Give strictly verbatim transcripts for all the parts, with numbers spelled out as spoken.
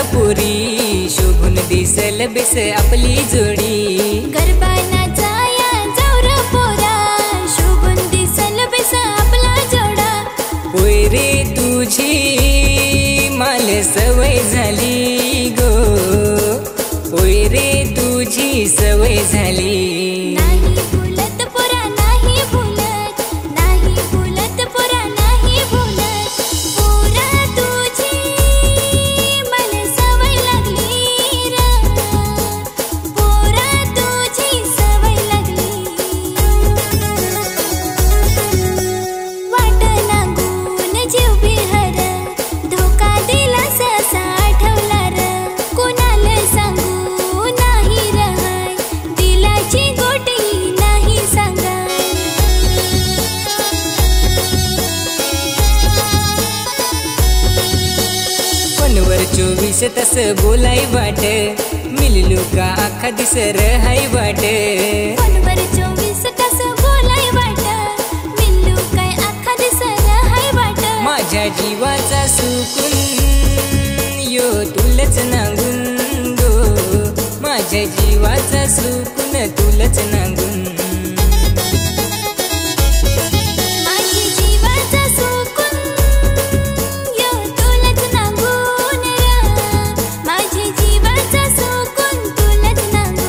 पुरी शोभून दिसल बेस आपली जोडी गरबा नाचाया जाऊ र पोरा शोभून दिसल बेस आपला जोडा होय रे तुझी माल सवय झाली गो होय रे तुझी सवय झाली नाही भूलत पोरा नाही भूलत नाही भूलत पोरा नाही भूलत पोरा तुझी मला सवय लागली र पोरा तुझी सवय लागली वाट लागून जीव बिहर धोका दिला ससा आठवला र कोणाला सांगू नाही रहाय दिलाची गोटी नाही सांगा फोनवर चोवीस तास बोलाय वाट मिललो का आखा दिस रहाय वाट फोनवर चोवीस तास बोलाय वाट मिल्लू काय अख्खा दिस रहाय वाट माझ्या जीवाचा सुकून यो तुलच नांगून गो माझ्या जीवाचा सुकून तुलच नांगून माझी जीवाचा सुकून यो तुलाच नांगून र माझी जीवाचा सुकून तुलाच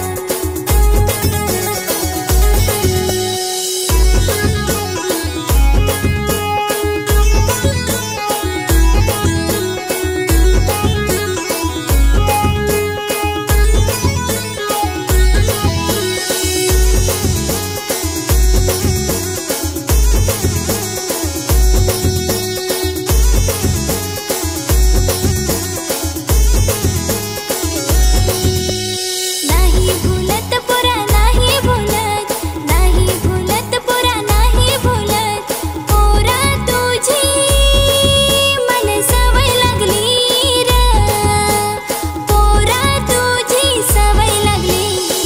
नाही भूलत पोरा नाही भूलत नाही भूलत पोरा नाही भूलत पोरा तुझी मला सवय लागली र पोरा तुझी सवय लागली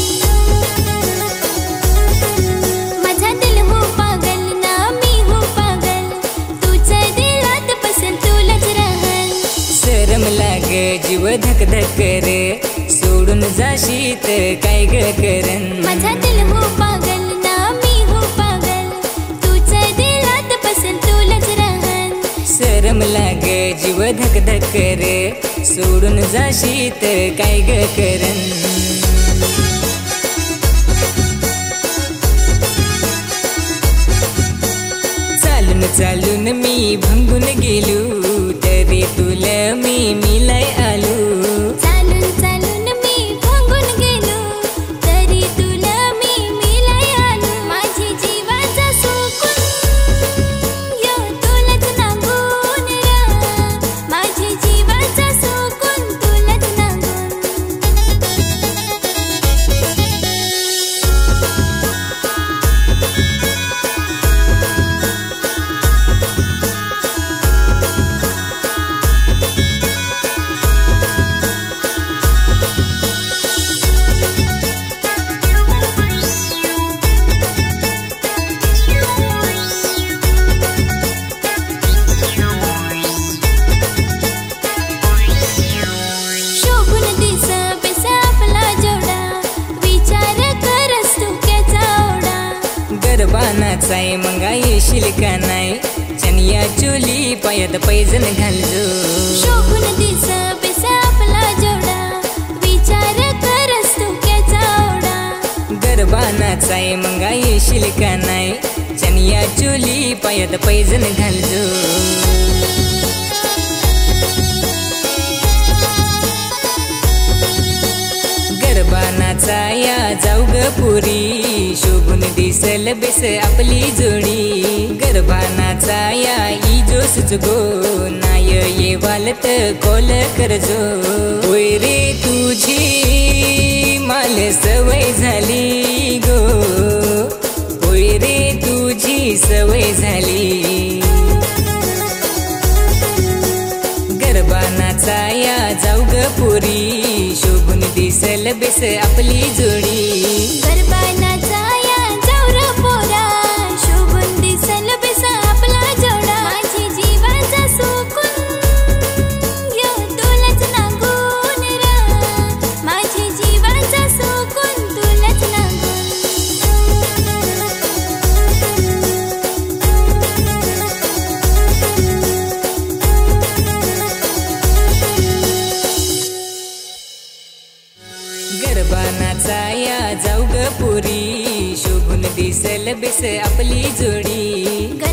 माझा दिल हो पागल ना मी हो पागल तुझ्या दिलात पसंत तुलाच राहल शरम लाग जीव धक धक रे सोडून जाशीत काय ग करन माझा दिल हो पागल ना मी हो पागल तुझ्या दिलात पसंत तुलाच राहल शरम लाग जीव धक धक रे सोडून जाशीत काय ग करन चालून चालून मी भंगून गेलो तरी तुला मी मिलाय आलो चालून चालून मी भंगून गेलो तरी तुला मी मिलाय आलो माझी जीवाचा सुकून यो तुलाच नांगून र माझी जीवाचा सुकून तुलाच नांगून शोभून दिस बेस आपला जोडा विचार करस तू त्याचा ओढा गरबा नाचाय मंगा येशील का नाही चनिया चोली पायात पैजण घालजो शोभून दिस बेस आपला जोडा विचार करस तू त्याचा ओढा गरबा नाचाय मंगा येशील का नाही चनिया चोली पायात पैजण घालजो गरबा नाचाया जाऊ ग पुरी शोभून दिसल बेस आपली जोडी गरबा नाचाया ई जोस गो नाय ये वालत कोल करजो होय रे तुझी माल सवय झाली गो होय रे तुझी सवय झाली गरबा नाचाया जाऊ ग पुरी शोभून दिसल बेस आपली जोडी गरबा नाचाया जाऊ र पोरा शोभून दिसल बेस आपला जोडा माझी जीवाचा सुकून यो तुलाच नांगून गरबा नाचाया जाऊ ग पुरी, शोभून दिसल बेस आपली जोडी.